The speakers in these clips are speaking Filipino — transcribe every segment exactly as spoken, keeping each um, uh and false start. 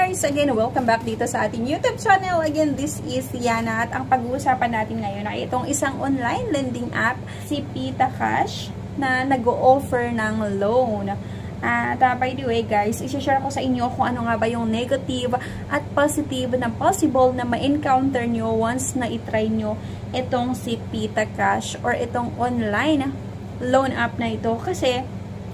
guys! Again, welcome back dito sa ating YouTube channel. Again, this is Yana at ang pag-uusapan natin ngayon ay itong isang online lending app, si PitaCash, na nag-o-offer ng loan. At uh, by the way guys, isi-share ko sa inyo kung ano nga ba yung negative at positive na possible na ma-encounter nyo once na itry nyo itong si PitaCash or itong online loan app na ito. Kasi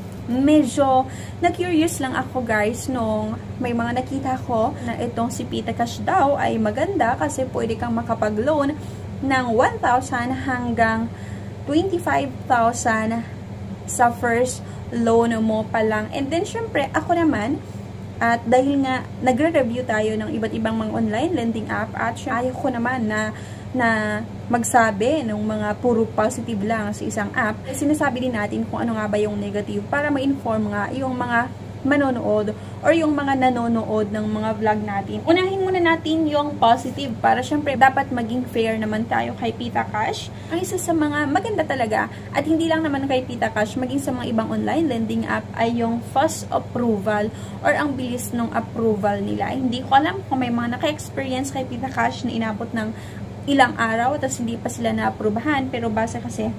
medyo na-curious lang ako guys nung may mga nakita ko na itong si PitaCash daw ay maganda kasi pwede kang makapag-loan ng one thousand hanggang twenty-five thousand sa first loan mo pa lang. And then syempre ako naman, at dahil nga nagre-review tayo ng iba't ibang mga online lending app at ayaw ko naman na na magsabi ng mga puro positive lang sa isang app, sinasabi din natin kung ano nga ba yung negative para ma-inform nga yung mga manonood or yung mga nanonood ng mga vlog natin. Unahin muna natin yung positive para syempre dapat maging fair naman tayo kay PitaCash. Ang isa sa mga maganda talaga at hindi lang naman kay PitaCash, maging sa mga ibang online lending app ay yung fast approval or ang bilis ng approval nila. Hindi ko alam kung may mga naka-experience kay PitaCash na inabot ng ilang araw tapos hindi pa sila na-aprubahan, pero base kasi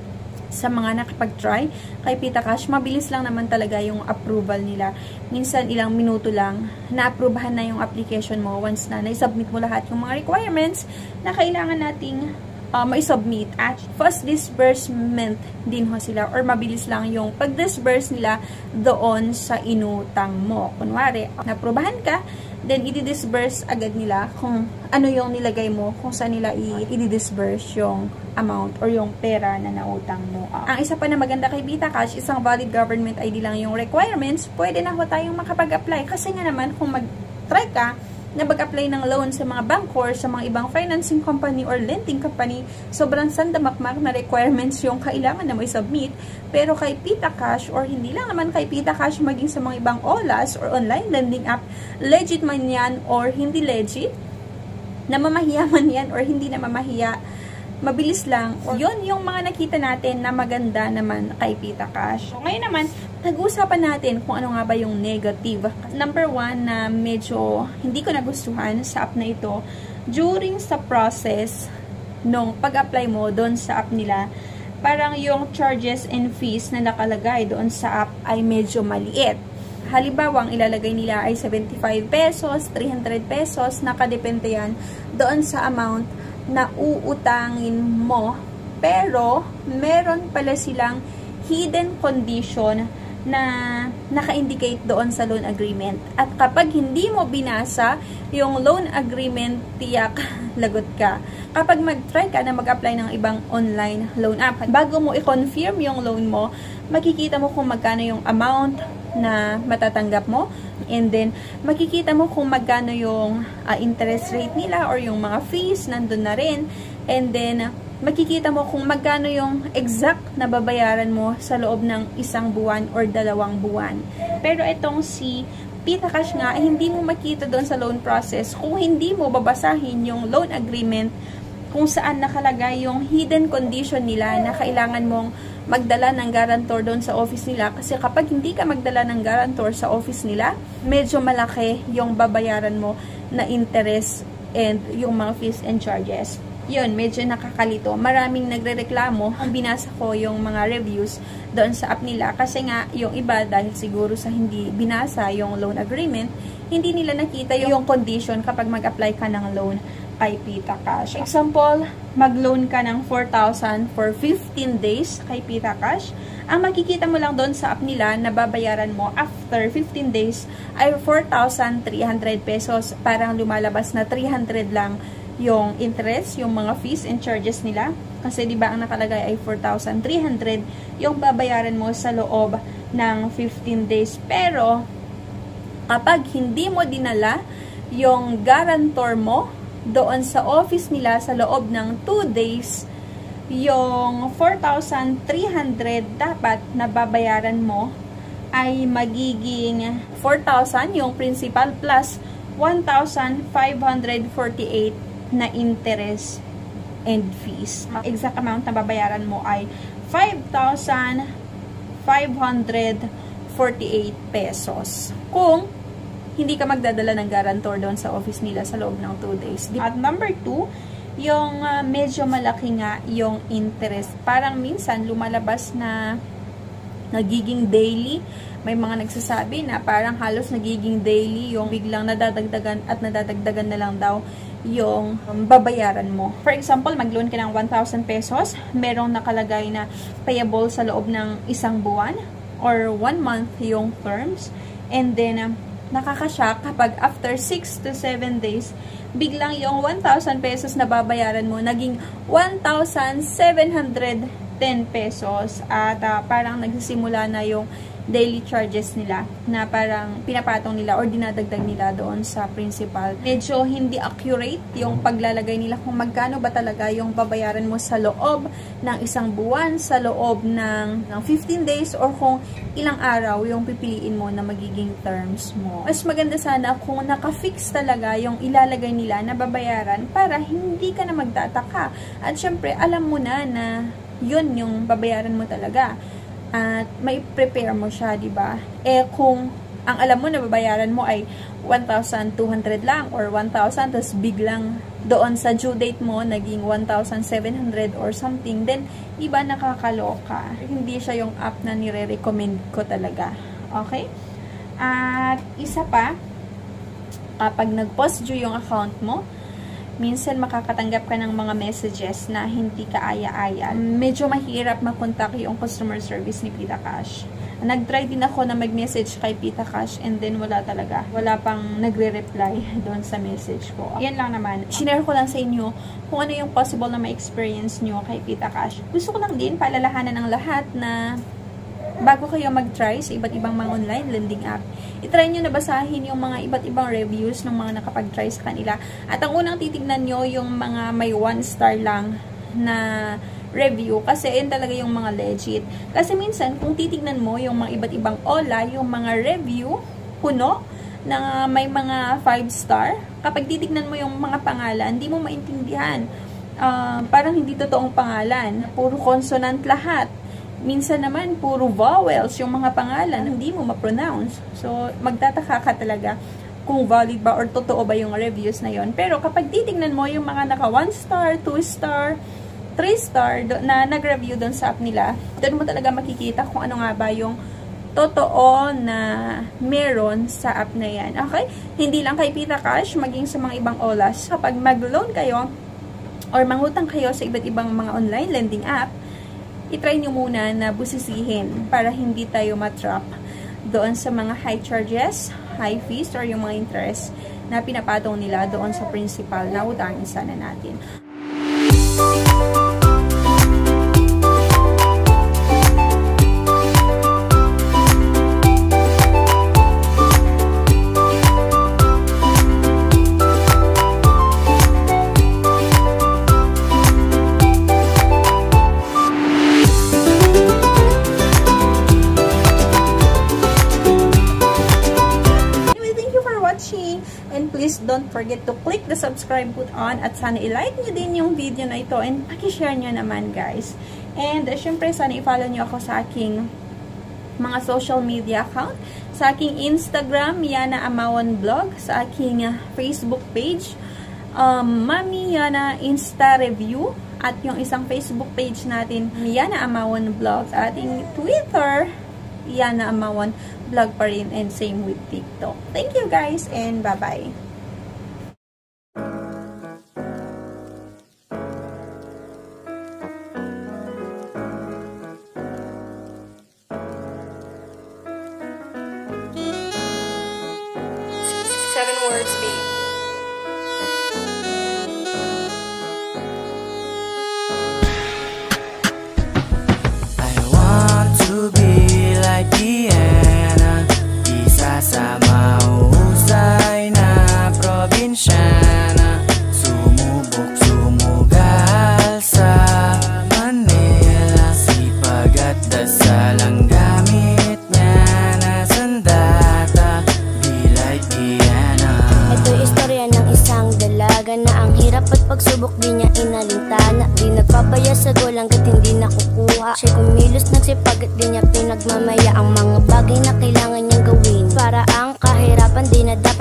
sa mga nakapag-try kay PitaCash, mabilis lang naman talaga yung approval nila. Minsan ilang minuto lang na-aprubahan na yung application mo once na na-submit mo lahat yung mga requirements na kailangan nating uh, ma-submit. At fast disbursement din ho sila or mabilis lang yung pag-disburse nila doon sa inutang mo. Kunwari, na-aprubahan ka, then i-disburse agad nila kung ano yung nilagay mo, kung saan nila i-disburse yung amount or yung pera na nautang mo. Ang isa pa na maganda kay PitaCash, isang valid government I D lang yung requirements, pwede na ho tayong makapag-apply. Kasi nga naman, kung mag-try ka na mag-apply ng loan sa mga bank or sa mga ibang financing company or lending company, sobrang sandamakmak na requirements yung kailangan na may submit. Pero kay PitaCash or hindi lang naman kay PitaCash, maging sa mga ibang O L A S or online lending app, legit man yan or hindi legit, namamahiya man yan or hindi namamahiya, mabilis lang. Or yun yung mga nakita natin na maganda naman kay PitaCash. So, ngayon naman, nag-uusapan natin kung ano nga ba yung negative. Number one na medyo hindi ko nagustuhan sa app na ito, during sa process nung pag-apply mo doon sa app nila, parang yung charges and fees na nakalagay doon sa app ay medyo maliit. Halimbawa, ang ilalagay nila ay seventy-five pesos, three hundred pesos, nakadepende yan doon sa amount na uutangin mo. Pero, meron pala silang hidden condition na naka-indicate doon sa loan agreement. At kapag hindi mo binasa yung loan agreement, tiyak, lagot ka. Kapag mag-try ka na mag-apply ng ibang online loan app, bago mo i-confirm yung loan mo, makikita mo kung magkano yung amount na matatanggap mo. And then, makikita mo kung magkano yung uh, interest rate nila or yung mga fees, nandun na rin. And then, makikita mo kung magkano yung exact na babayaran mo sa loob ng isang buwan or dalawang buwan. Pero itong si PitaCash nga, hindi mo makita doon sa loan process kung hindi mo babasahin yung loan agreement kung saan nakalagay yung hidden condition nila na kailangan mong magdala ng guarantor doon sa office nila. Kasi kapag hindi ka magdala ng guarantor sa office nila, medyo malaki yung babayaran mo na interest and yung mga fees and charges. Yun, medyo nakakalito. Maraming nagrereklamo. Ang binasa ko yung mga reviews doon sa app nila kasi nga yung iba dahil siguro sa hindi binasa yung loan agreement, hindi nila nakita yung condition kapag mag-apply ka ng loan kay PitaCash. Example, mag-loan ka ng four thousand for fifteen days kay PitaCash. Ang makikita mo lang doon sa app nila na babayaran mo after fifteen days ay four thousand three hundred pesos. Parang lumalabas na three hundred lang yung interest, yung mga fees and charges nila. Kasi di ba ang nakalagay ay four thousand three hundred yung babayaran mo sa loob ng fifteen days. Pero kapag hindi mo dinala yung guarantor mo doon sa office nila sa loob ng two days, yung four thousand three hundred dapat na babayaran mo ay magiging four thousand yung principal plus one thousand five hundred forty-eight na interest and fees. Exact amount na babayaran mo ay five thousand five hundred forty-eight pesos. Kung hindi ka magdadala ng guarantor doon sa office nila sa loob ng two days. At number two, yung uh, medyo malaki nga yung interest. Parang minsan lumalabas na nagiging daily. May mga nagsasabi na parang halos nagiging daily yung biglang nadadagdagan at nadadagdagan na lang daw yung um, babayaran mo. For example, mag-loan ka ng one thousand pesos, merong nakalagay na payable sa loob ng isang buwan or one month yung terms. And then, um, nakakashock kapag after six to seven days, biglang yung one thousand pesos na babayaran mo, naging one thousand seven hundred ten pesos. At uh, parang nagsisimula na yung daily charges nila na parang pinapatong nila or dinadagdag nila doon sa principal. Medyo hindi accurate yung paglalagay nila kung magkano ba talaga yung babayaran mo sa loob ng isang buwan, sa loob ng, ng fifteen days, or kung ilang araw yung pipiliin mo na magiging terms mo. Mas maganda sana kung naka-fix talaga yung ilalagay nila na babayaran para hindi ka na magtataka. At syempre, alam mo na na yun yung babayaran mo talaga. At may prepare mo siya, di ba? Eh kung ang alam mo na babayaran mo ay one thousand two hundred lang or one thousand, tapos biglang doon sa due date mo naging one thousand seven hundred or something, then iba nakakaloka. Hindi siya yung app na nire-recommend ko talaga. Okay? At isa pa, kapag nag-post due yung account mo, minsan makakatanggap ka ng mga messages na hindi ka aya-aya. Medyo mahirap makontak yung customer service ni PitaCash. Nag-try din ako na mag-message kay PitaCash and then wala talaga. Wala pang nagre-reply doon sa message ko. Yan lang naman. Sinare ko lang sa inyo kung ano yung possible na ma-experience nyo kay PitaCash. Gusto ko lang din paalalahanan ng lahat na bago kayo mag-try sa iba't ibang mga online lending app, itry nyo na basahin yung mga iba't ibang reviews ng mga nakapag-try sa kanila. At ang unang titignan nyo yung mga may one star lang na review, kasi yun talaga yung mga legit. Kasi minsan, kung titignan mo yung mga iba't ibang Ola, yung mga review, puno, na may mga five star, kapag titignan mo yung mga pangalan, hindi mo maintindihan. Uh, parang hindi totoong pangalan. Puro consonant lahat. Minsan naman, puro vowels yung mga pangalan, hindi mo ma-pronounce. So, magtataka ka talaga kung valid ba or totoo ba yung reviews na yon. Pero kapag titignan mo yung mga naka one star, two star, three star na nag-review doon sa app nila, doon mo talaga makikita kung ano nga ba yung totoo na meron sa app na yan. Okay? Hindi lang kay PitaCash, maging sa mga ibang Olas. Kapag mag-loan kayo or mangutang kayo sa iba't ibang mga online lending app, itry nyo muna na busisihin para hindi tayo matrap doon sa mga high charges, high fees, or yung mga interest na pinapatong nila doon sa principal na utangin sana natin. And please don't forget to click the subscribe button at sana i-like nyo din yung video na ito and paki-share nyo naman, guys. And uh, syempre sana i-follow nyo ako sa aking mga social media account, sa aking Instagram, Yana Amawan Vlog, sa aking uh, Facebook page, um, Mami Yana Insta Review, at yung isang Facebook page natin, Yana Amawan Vlog, ating Twitter, Yana Amawan Vlog pa rin, and same with TikTok. Thank you guys and bye-bye. Seven words, babe. I want to be like Diana, isa sa mahusay na probinsyana, sumubok sumugal sa Manila, sipag at dasal ang gamit niya na sandata, be like Diana. Ito'y istorya ng isang dalaga na ang hirap at pagsubok di niya inalintana. Di nagpapaya sa goal hanggat hindi nakukuha. Siya'y kumilos nagsipag at di niya pinagmamaya ang mga bagay na kailangan niyang gawin. Para ang kahirapan di na dapat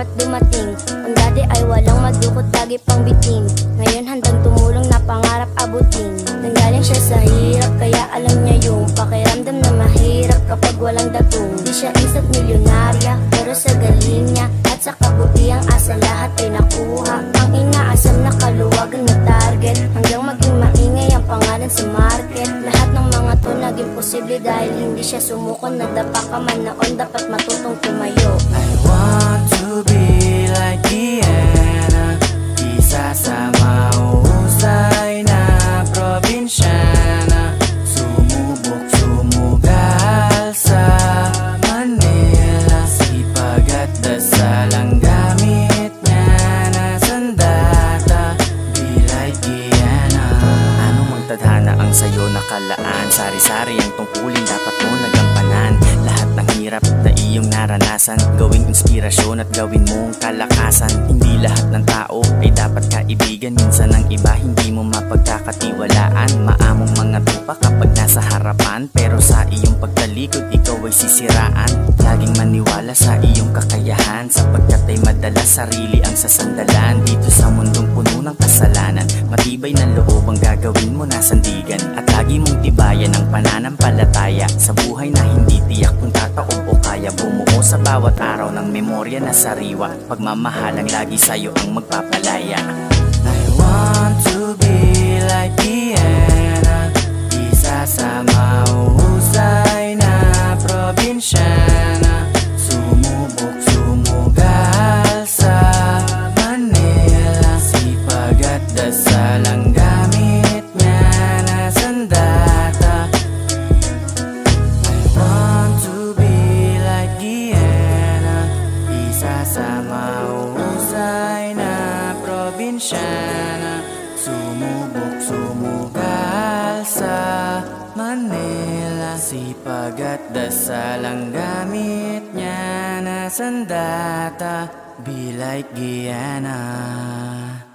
lagi pang bitin. Ngayon handang tumulong na pangarap abutin. Nanggaling siya sa hirap kaya alam niya yung pakiramdam na mahirap kapag walang datong. Di siya instant milyonarya pero sa galing niya at sa kabutiang asa lahat ay nakuha. Ang inaasam na kaluwagan na target hanggang maging maingay ang pangalan sa market. Lahat ng mga to naging posible dahil hindi siya sumuko. Nadapa ka man noon dapat matutong tumayo. I want to be like Diana, isa sa mahusay na probinsyana. Sumubok, sumugal sa Manila, sipag at dasal ang gamit niya na sandata. Be like Diana. Anong magtadhana ang sayo nakalaan? Sari-sari ang tungkulin dapat mo nagampanan. Lahat ng hirap na iyong naranasan, gawing inspirasyon at gawin mong kalakasan. Hindi lahat ng tao ay dapat kaibigan. Minsan ang iba hindi mo mapagkakatiwalaan. Maamong mga tupa kapag nasa harapan, pero sa iyong pagtalikod ikaw ay sisiraan. Laging maniwala sa iyong kakayahan, sapagkat ay madalas sarili ang sasandalan. Dito sa mundong puno ng kasalanan, matibay na loob ang gagawin mo na sandigan. At lagi mong tibayan ang pananampalataya sa buhay na hindi tiyak kung tataob o kaya. Bumuo sa bawat araw ng memorya na sariwa, pagmamahalang lagi sa'yo ang magpapalaya. I want to be like Diana, isa sa mahusay na probinsyana. Sumubok, sumugal sa Manila, sipag at dasal ang gamit niya na sandata. I want to be like Diana, isa sa mahusay na probinsyana. Sumubok, sumugal sa Manila, sipag at dasal ang gamit niya na sandata. Be like Diana.